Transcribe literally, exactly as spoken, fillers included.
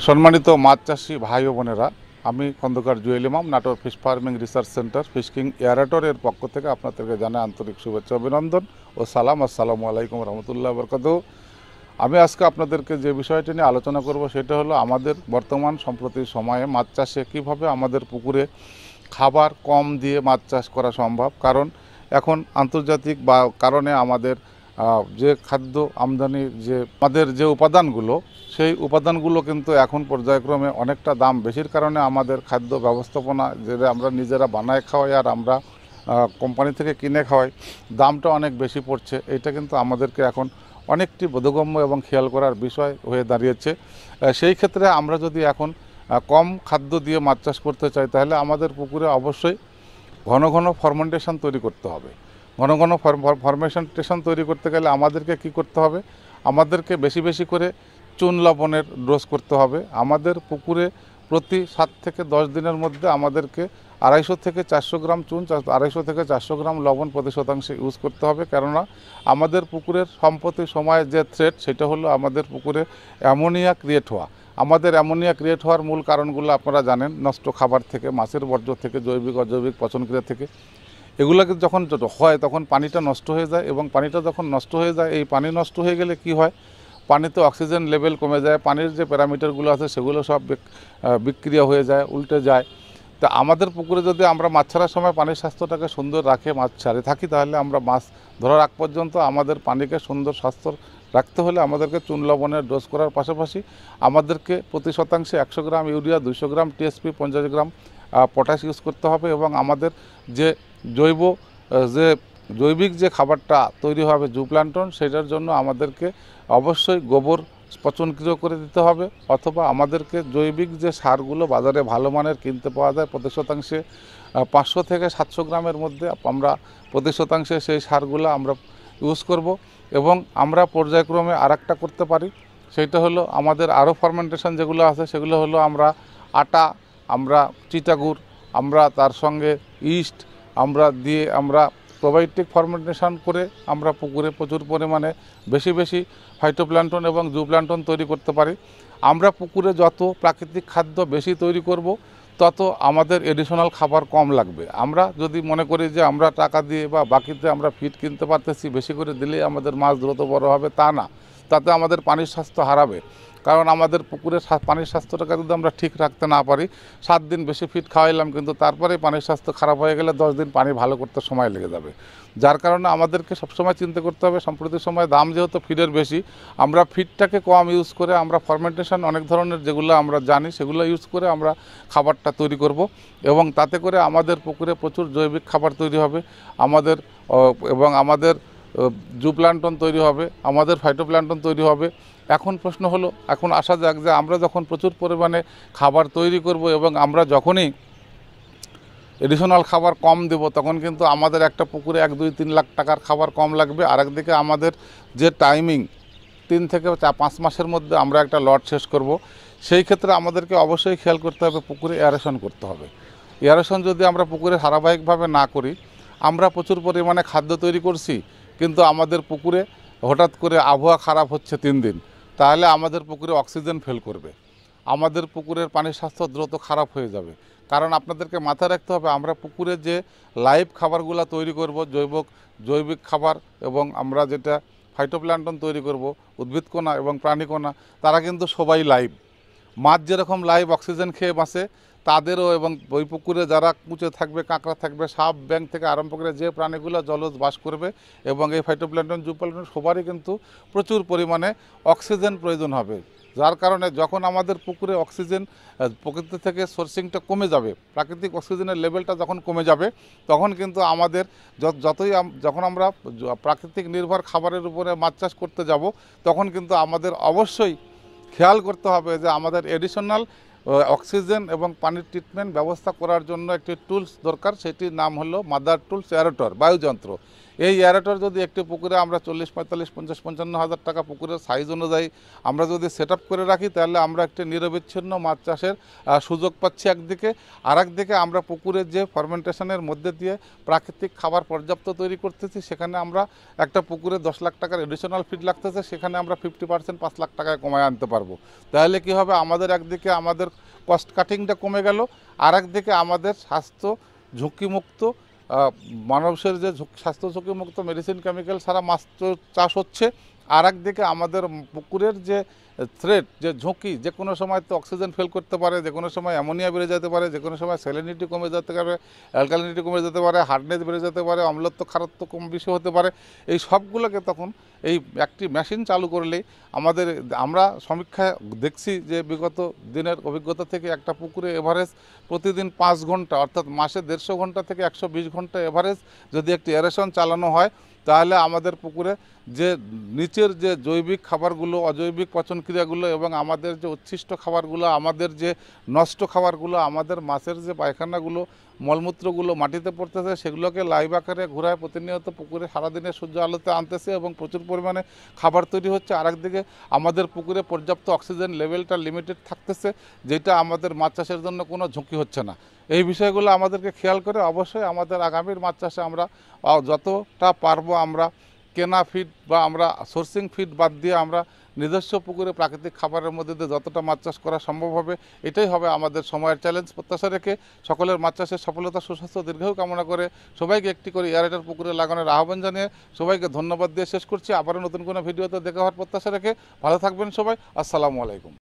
সম্মানিত মাছ চাষি ভাই ও বোনেরা, আমি Khandakar Jewel Imam, Natore fish farming research centre fish king এয়ারেটরের পক্ষ থেকে আপনাদেরকে জানাই আন্তরিক শুভেচ্ছা অভিনন্দন ও সালাম। আসসালামু আলাইকুম রহমতুল্লাহ বরকাতুহু। আমি আজকে আপনাদেরকে যে বিষয়টি নিয়ে আলোচনা করব সেটা হলো আমাদের বর্তমান সম্প্রতি সময়ে মাছ চাষে কীভাবে আমাদের পুকুরে খাবার কম দিয়ে মাছ চাষ করা সম্ভব। কারণ এখন আন্তর্জাতিক বা কারণে আমাদের যে খাদ্য আমদানির যে আমাদের যে উপাদানগুলো, সেই উপাদানগুলো কিন্তু এখন পর্যায়ক্রমে অনেকটা দাম বেশির কারণে আমাদের খাদ্য ব্যবস্থাপনা যেটা আমরা নিজেরা বানায় খাওয়াই আর আমরা কোম্পানি থেকে কিনে খাওয়াই, দামটা অনেক বেশি পড়ছে। এটা কিন্তু আমাদেরকে এখন অনেকটি বোধগম্য এবং খেয়াল করার বিষয় হয়ে দাঁড়িয়েছে। সেই ক্ষেত্রে আমরা যদি এখন কম খাদ্য দিয়ে মাছ চাষ করতে চাই, তাহলে আমাদের পুকুরে অবশ্যই ঘন ঘন ফরমেন্টেশন তৈরি করতে হবে। ঘন ঘন ফরমেন্টেশন তৈরি করতে গেলে আমাদেরকে কি করতে হবে? আমাদেরকে বেশি বেশি করে চুন লবণের ডোজ করতে হবে। আমাদের পুকুরে প্রতি সাত থেকে দশ দিনের মধ্যে আমাদেরকে আড়াইশো থেকে চারশো গ্রাম চুন, আড়াইশো থেকে চারশো গ্রাম লবণ প্রতি শতাংশে ইউজ করতে হবে। কেননা আমাদের পুকুরের সম্প্রতি সময়ে যে থ্রেট, সেটা হলো আমাদের পুকুরে অ্যামোনিয়া ক্রিয়েট হওয়া। আমাদের অ্যামোনিয়া ক্রিয়েট হওয়ার মূল কারণগুলো আপনারা জানেন, নষ্ট খাবার থেকে, মাছের বর্জ্য থেকে, জৈবিক অজৈবিক পচনক্রিয়া থেকে। এগুলোকে যখন হয় তখন পানিটা নষ্ট হয়ে যায়, এবং পানিটা যখন নষ্ট হয়ে যায়, এই পানি নষ্ট হয়ে গেলে কি হয়? পানিতে অক্সিজেন লেভেল কমে যায়, পানির যে প্যারামিটারগুলো আছে সেগুলো সব বিক্রিয়া হয়ে যায়, উল্টে যায়। তা আমাদের পুকুরে যদি আমরা মাছ ছাড়ার সময় পানির স্বাস্থ্যটাকে সুন্দর রাখে মাছ ছাড়ে থাকি, তাহলে আমরা মাছ ধরার আগ পর্যন্ত আমাদের পানিকে সুন্দর স্বাস্থ্য রাখতে হলে আমাদেরকে চুন লবণের ডোজ করার পাশাপাশি আমাদেরকে প্রতি শতাংশে একশো গ্রাম ইউরিয়া, দুইশো গ্রাম টিএসপি, পঞ্চাশ গ্রাম পটাশ ইউজ করতে হবে। এবং আমাদের যে জৈব যে জৈবিক যে খাবারটা তৈরি হবে জুপ্লান্টন, সেটার জন্য আমাদেরকে অবশ্যই গোবর পচনক্রিয়া করে দিতে হবে, অথবা আমাদেরকে জৈবিক যে সারগুলো বাজারে ভালো মানের কিনতে পাওয়া যায়, প্রতি শতাংশে পাঁচশো থেকে সাতশো গ্রামের মধ্যে আমরা প্রতি শতাংশে সেই সারগুলো আমরা ইউজ করব। এবং আমরা পর্যায়ক্রমে আর একটা করতে পারি, সেইটা হলো আমাদের আরও ফার্মেন্টেশন যেগুলো আছে সেগুলো হলো আমরা আটা, আমরা চিটাগুড়, আমরা তার সঙ্গে ইস্ট আমরা দিয়ে আমরা প্রোবায়োটিক ফার্মেন্টেশন করে আমরা পুকুরে প্রচুর পরিমাণে বেশি বেশি ফাইটোপ্ল্যাঙ্কটন এবং জুপ্ল্যাঙ্কটন তৈরি করতে পারি। আমরা পুকুরে যত প্রাকৃতিক খাদ্য বেশি তৈরি করব, তত আমাদের এডিশনাল খাবার কম লাগবে। আমরা যদি মনে করি যে আমরা টাকা দিয়ে বা বাকিতে আমরা ফিড কিনতে পারতেছি, বেশি করে দিলেই আমাদের মাছ দ্রুত বড় হবে, তা না। তাতে আমাদের পানির স্বাস্থ্য হারাবে। কারণ আমাদের পুকুরের পানির স্বাস্থ্যটাকে যদি আমরা ঠিক রাখতে না পারি, সাত দিন বেশি ফিড খাওয়াইলাম, কিন্তু তারপরেই পানির স্বাস্থ্য খারাপ হয়ে গেলে দশ দিন পানি ভালো করতে সময় লেগে যাবে। যার কারণে আমাদেরকে সবসময় চিন্তা করতে হবে, সম্প্রতি সময় দাম যেহেতু ফিডের বেশি, আমরা ফিডটাকে কম ইউজ করে আমরা ফার্মেন্টেশন অনেক ধরনের যেগুলো আমরা জানি সেগুলো ইউজ করে আমরা খাবারটা তৈরি করব। এবং তাতে করে আমাদের পুকুরে প্রচুর জৈবিক খাবার তৈরি হবে আমাদের, এবং আমাদের জুপ্ল্যাঙ্কটন তৈরি হবে, আমাদের ফাইটোপ্ল্যাঙ্কটন তৈরি হবে। এখন প্রশ্ন হলো, এখন আসা যাক যে আমরা যখন প্রচুর পরিমাণে খাবার তৈরি করব এবং আমরা যখনই এডিশনাল খাবার কম দেব, তখন কিন্তু আমাদের একটা পুকুরে এক দুই তিন লাখ টাকার খাবার কম লাগবে। আর একদিকে আমাদের যে টাইমিং, তিন থেকে পাঁচ মাসের মধ্যে আমরা একটা লট শেষ করব, সেই ক্ষেত্রে আমাদেরকে অবশ্যই খেয়াল করতে হবে পুকুরে এয়ারেশন করতে হবে। এয়ারেশন যদি আমরা পুকুরে ধারাবাহিকভাবে না করি, আমরা প্রচুর পরিমাণে খাদ্য তৈরি করছি, কিন্তু আমাদের পুকুরে হঠাৎ করে আবহাওয়া খারাপ হচ্ছে তিন দিন, তাহলে আমাদের পুকুরে অক্সিজেন ফেল করবে, আমাদের পুকুরের পানির স্বাস্থ্য দ্রুত খারাপ হয়ে যাবে। কারণ আপনাদেরকে মাথায় রাখতে হবে, আমরা পুকুরে যে লাইভ খাবারগুলো তৈরি করব, জৈব জৈবিক খাবার, এবং আমরা যেটা ফাইটোপ্ল্যাঙ্কটন তৈরি করব, উদ্ভিদকণা এবং প্রাণীকণা, তারা কিন্তু সবাই লাইভ। মাছ যেরকম লাইভ অক্সিজেন খেয়ে বাঁচে, তাদেরও, এবং ওই পুকুরে যারা কুচে থাকবে, কাঁকড়া থাকবে, সাপ, ব্যাঙ থেকে আরম্ভ করে যে প্রাণীগুলো জলজ বাস করবে, এবং এই ফাইটোপ্ল্যাঙ্কটন, জুপ্ল্যাঙ্কটন সবারই কিন্তু প্রচুর পরিমাণে অক্সিজেন প্রয়োজন হবে। যার কারণে যখন আমাদের পুকুরে অক্সিজেন প্রকৃতি থেকে সোর্সিংটা কমে যাবে, প্রাকৃতিক অক্সিজেনের লেভেলটা যখন কমে যাবে, তখন কিন্তু আমাদের যতই যখন আমরা প্রাকৃতিক নির্ভর খাবারের উপরে মাছ চাষ করতে যাব, তখন কিন্তু আমাদের অবশ্যই খেয়াল করতে হবে যে আমাদের এডিশনাল অক্সিজেন এবং পানির ট্রিটমেন্ট ব্যবস্থা করার জন্য একটি টুলস দরকার। সেটির নাম হলো মাদার টুলস এয়ারেটর, বায়ুযন্ত্র। এই এয়ারেটর যদি একটি পুকুরে আমরা চল্লিশ পঁয়তাল্লিশ পঞ্চাশ পঞ্চান্ন হাজার টাকা পুকুরের সাইজ অনুযায়ী আমরা যদি সেট আপ করে রাখি, তাহলে আমরা একটি নিরবিচ্ছিন্ন মাছ চাষের সুযোগ পাচ্ছি একদিকে। আর একদিকে আমরা পুকুরের যে ফার্মেন্টেশনের মধ্যে দিয়ে প্রাকৃতিক খাবার পর্যাপ্ত তৈরি করতেছি, সেখানে আমরা একটা পুকুরে দশ লাখ টাকার এডিশনাল ফিড লাগতেছে, সেখানে আমরা ফিফটি পার্সেন্ট পাঁচ লাখ টাকায় কমায় আনতে পারবো। তাহলে কি হবে, আমাদের একদিকে আমাদের কস্ট কাটিংটা কমে গেল, আর একদিকে আমাদের স্বাস্থ্য ঝুঁকিমুক্ত মানুষের যে স্বাস্থ্য ঝুঁকিমুক্ত মেডিসিন কেমিক্যাল ছাড়া মাছ চাষ হচ্ছে। আর একদিকে আমাদের পুকুরের যে থ্রেট, যে ঝুঁকি, যে কোনো সময় তো অক্সিজেন ফেল করতে পারে, যে কোনো সময় অ্যামোনিয়া বেড়ে যেতে পারে, যে কোনো সময় স্যালিনিটি কমে যেতে পারে, অ্যালকালিনিটি কমে যেতে পারে, হার্ডনেস বেড়ে যেতে পারে, অম্লত্ব খারত্ব কম বেশি হতে পারে। এই সবগুলোকে তখন এই একটি মেশিন চালু করলেই আমাদের, আমরা সমীক্ষায় দেখছি যে বিগত দিনের অভিজ্ঞতা থেকে একটা পুকুরে এভারেজ প্রতিদিন পাঁচ ঘন্টা অর্থাৎ মাসে দেড়শো ঘন্টা থেকে একশো বিশ ঘন্টা এভারেজ যদি একটি এরেশন চালানো হয়, তাহলে আমাদের পুকুরে যে নিচের যে জৈবিক খাবারগুলো, অজৈবিক পচনক্রিয়াগুলো এবং আমাদের যে উচ্ছিষ্ট খাবারগুলো, আমাদের যে নষ্ট খাবারগুলো, আমাদের মাছের যে পায়খানাগুলো, মলমূত্রগুলো মাটিতে পড়তেছে, সেগুলোকে লাইভ আকারে ঘুরায় প্রতিনিয়ত পুকুরে সারাদিনে সূর্য আলোতে আনতেছে এবং প্রচুর পরিমাণে খাবার তৈরি হচ্ছে। আরেকদিকে আমাদের পুকুরে পর্যাপ্ত অক্সিজেন লেভেলটা লিমিটেড থাকতেছে, যেটা আমাদের মাছ চাষের জন্য কোনো ঝুঁকি হচ্ছে না। এই বিষয়গুলো আমাদেরকে খেয়াল করে অবশ্যই আমাদের আগামীর মাছ চাষে আমরা যতটা পারবো আমরা কেনা ফিড বা আমরা সোর্সিং ফিড বাদ দিয়ে আমরা নিজস্ব পুকুরে প্রাকৃতিক খাবারের মধ্যে দিয়ে যতটা মাছ চাষ করা সম্ভব হবে, এটাই হবে আমাদের সময়ের চ্যালেঞ্জ। প্রত্যাশা রেখে সকলের মাছ চাষের সফলতা, সুস্বাস্থ্য, দীর্ঘায়ু কামনা করে সবাইকে একটি করে এয়ারেটর পুকুরে লাগানোর আহ্বান জানিয়ে সবাইকে ধন্যবাদ দিয়ে শেষ করছি। আবারও নতুন কোনো ভিডিওতে দেখা হওয়ার প্রত্যাশা রেখে ভালো থাকবেন সবাই। আসসালামু আলাইকুম।